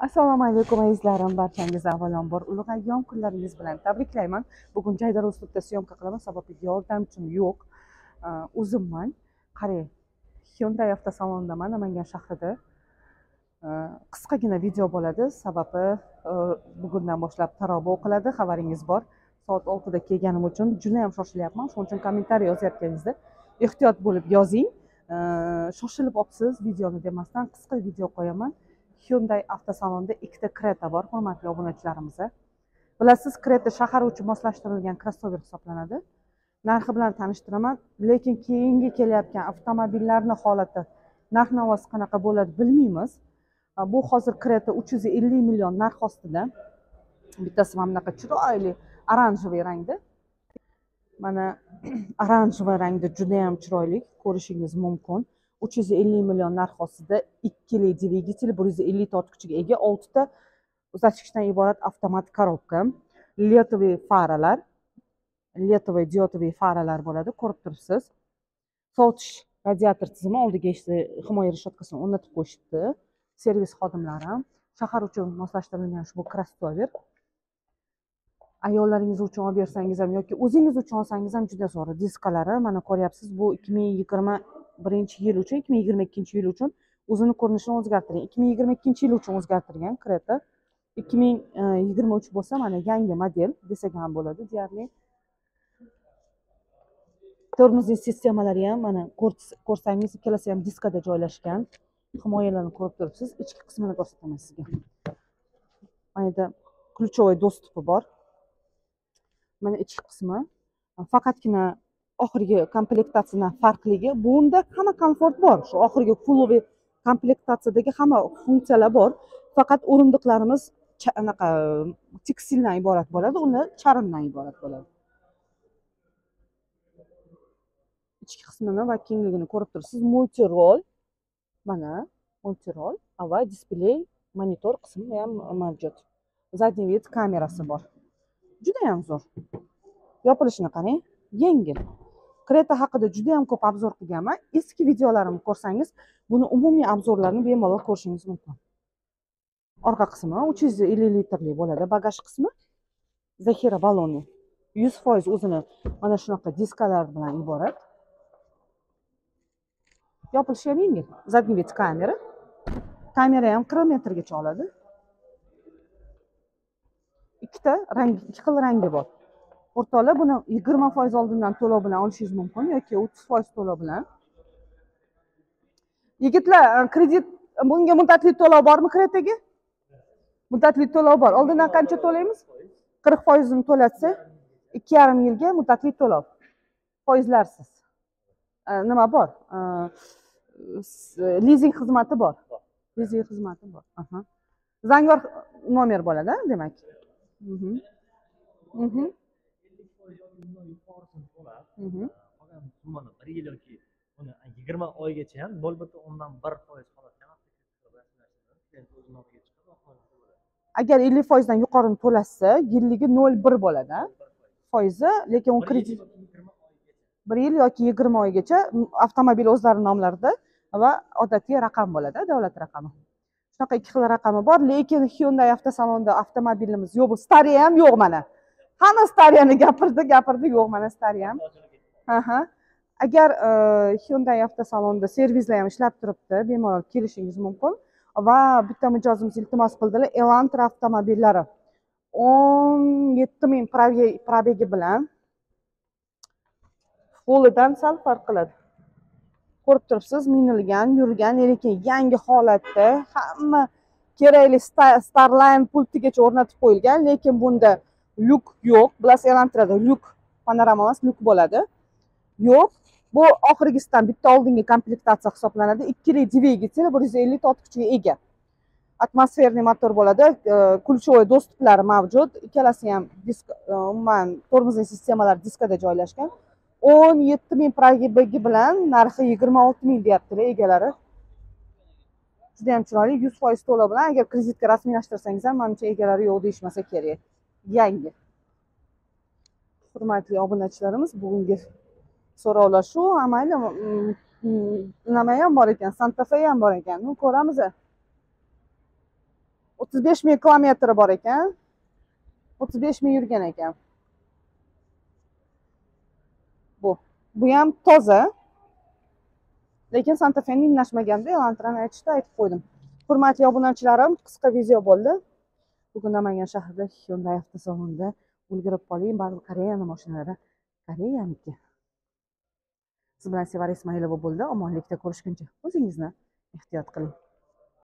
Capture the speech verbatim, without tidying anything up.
Assalomu alaykum azizlarim, barchangizni avvalambor ulug' ayyom kunlaringiz bilan tabriklayman. Bugun Jaydar uslubda syomka qilaman, sababi yordamchim yo'q. O'zimman. Qarang, Hyundai avtosalonidaman, Namangan shahrida. Qisqagina video bo'ladi, sababi bugundan boshlab taroba o'qiladi, xabaringiz bor. Soat oltida kelganim uchun juda ham shoshilyapman. Shuning uchun kommentariy yozayotganingizda ehtiyot bo'lib yozing. Shoshilib olibsiz videoni demasdan qisqa video qo'yaman. Hyundai avtosalonida ikkita Creta bor, hurmatli obunachilarimiz. Bilasiz, Creta shahar uchun moslashtirilgan crossover hisoblanadi. Narxi bilan tanishtiraman, lekin keyingi kelayotgan avtomobillarning holati, narx-navosi qanaqa bo'ladi bilmaymiz. Bu hozir Creta uch yuz ellik million narx ostida. Bittasi mana bunaqa chiroyli oranjivoy rangda. Mana oranjivoy rangda juda ham chiroyli, ko'rishingiz mumkin. uch yuz ellik million narx ostida ikkili dvigatel, bir yuz ellik ta ot kuchiga ega, oltita uzatgichdan iborat avtomat korobka, letovый faralar, letovый diodovый faralar bo'ladi, ko'rib turibsiz. Sovutish radiator tizimi, oldiga esa himoya reshotkasini o'rnatib qo'yishibdi. Servis xodimlari ham shahar uchun moslashtirilgan ushbu crossover. Ayollaringiz uchun olib bersangiz ham yoki o'zingiz uchun olsangiz ham juda zo'r. Diskalari mana ko'ryapsiz, bu ikki ming yigirma birinchi yil uchun, ikki ming yigirma ikkinchi yil uchun o'zini ko'rinishini o'zgartirgan. ikki ming yigirma ikkinchi yil uchun o'zgartirgan Creta. ikki ming yigirma uch bo'lsa mana yangi model desak ham bo'ladi deyarli. Tormozning sistemalari ham mana ko'rsangiz, ikkalasi ham diskada joylashgan. Himoyalarni ko'rib turibsiz. Ichki qismini ko'rsataman sizga. Mana yerda ключевой dostupi bor. Mana ichki qismi. Faqatgina oxirgi komplektatsiyadan farqligi, bunda hamma komfort bor. Shu oxirgi fulloviy komplektatsiyadagi hamma funksiyalar bor. Faqat o'rindiqlarimiz anaqa tekstildan iborat bo'ladi, ular charmdan iborat bo'ladi. Ichki qismini va kengligini ko'rib turibsiz. Multi-rol. Mana multi-rol va displey, monitor qismi ham mavjud. Zadniy vid kamerasi bor. Juda ham zo'r. Yopilishini qarang, yengil. Creta haqida juda ham ko'p obzor qilganman. Eski videolarimni ko'rsangiz, buni umumiy obzorlarni bemalol ko'rishingiz mumkin. Orqa qismi uch yuz ellik litrli bo'ladi, bagaj qismi zaxira baloni yuz foiz o'zini mana shunaqa diskalar bilan iborat. Yopilishi ham yengil. Zadniy vid kamera. Kamera ham qirq metrgacha oladi. Ikkita rang, ikki xil rangi bor. O'rtoqlar, buni yigirma foiz oldindan to'lov bilan olishingiz mumkin yoki o'ttiz foiz to'lov bilan. Yigitlar, kredit bunga muddatli to'lov bormi Cretaga? Muddatli to'lov bor. Oldindan qancha to'laymiz? qirq foiz ni to'latsa, ikki yarim yilga muddatli to'lov. Foizlarsiz. Nima bor? Lizing xizmati bor. Lizing xizmati bor. Aha. Zangor nomer bo'ladi, demak. Mhm. Mhm. Qolgan summani bir yil yoki uni yigirma oygacha ham nol butun o'ndan bir foiz holatda agar ellik foiz dan yuqorini to'lashsa, yilligi nol bir bo'ladi, foizi, lekin u kredit bir yil yoki yigirma oygacha avtomobil o'zlari nomlarida va odatiy raqam bo'ladi, davlat raqami. Shunaqa ikki xil raqami bor, lekin Hyundai avtosalonida avtomobilimiz yo'q, bu stariy ham yo'q mana. Hamma stariyani gapirdi, gapirdi, yo'q mana stariy ham. Aha. Agar Hyundai avtosalonida servislar ham ishlab turibdi, bemalol kelishingiz mumkin. Va bitta mijozimiz iltimos qildilar, Elantra avtomobillari o'n yetti ming probegi bilan Volgadan sal farq qiladi. Ko'rib turibsiz, minilgan, yurgan, lekin yangi holatda, hamma kerakli Starline pultigacha o'rnatib qo'yilgan, lekin bunda lyuk yo'q. Bilasiz, Elantrada lyuk, panorama emas, lyuk bo'ladi. Yo'q. Bu oxirgisidan bitta oldingi komplektatsiya hisoblanadi. Ikkili dvigatel, bir yuz ellik ta ot kuchiga ega. Atmosferniy motor bo'ladi, ключевой dostuplari mavjud. Ikkalasi ham disk, umuman tormozning sistemalari diskada joylashgan. o'n yetti ming probegi bilan narxi yigirma olti ming deyaptilar egalari. Juda ham chiroyli, yuz foiz to'lov bilan. Agar kreditga rasmiylashtirsangiz ham menimcha egalari yo'q deyishmasa kerak. Yangi. Hurmatli obunachilarimiz, bugungi so'rovlar shu. Mayli, nima ham bor ekan, Santa Fe ham bor ekan. Ko'ramiz. o'ttiz besh ming kilometri bor ekan. o'ttiz besh ming yurgan ekan. Bu. Bu ham toza. Lekin Santa Fe minglashmaganda, e'lontirani aytishda aytib qo'ydim. Hurmatli obunachilarim, qisqa video bo'ldi. Bugun Namangan shahrida Hyundai avtosalonida ulgurib qoling, baribir Koreya mashinalari Koreyaniki. Siz bilan Sevara Ismoilova bo'ldi. Omonlikda ko'rishguncha o'zingizni ehtiyot qiling.